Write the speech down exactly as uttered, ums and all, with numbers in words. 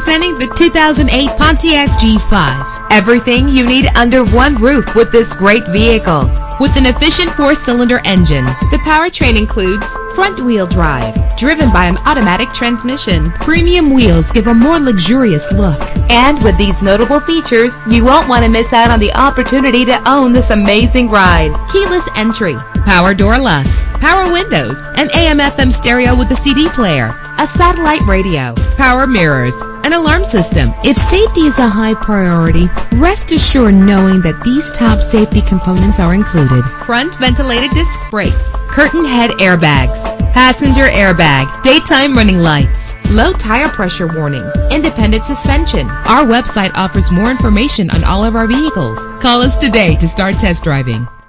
Presenting the two thousand eight Pontiac G five. Everything you need under one roof with this great vehicle. With an efficient four-cylinder engine, the powertrain includes front-wheel drive, driven by an automatic transmission. Premium wheels give a more luxurious look. And with these notable features, you won't want to miss out on the opportunity to own this amazing ride. Keyless entry, power door locks, power windows, an A M F M stereo with a C D player, a satellite radio, power mirrors, an alarm system. If safety is a high priority, rest assured knowing that these top safety components are included. Front ventilated disc brakes, curtain head airbags, passenger airbag, daytime running lights, low tire pressure warning, independent suspension. Our website offers more information on all of our vehicles. Call us today to start test driving.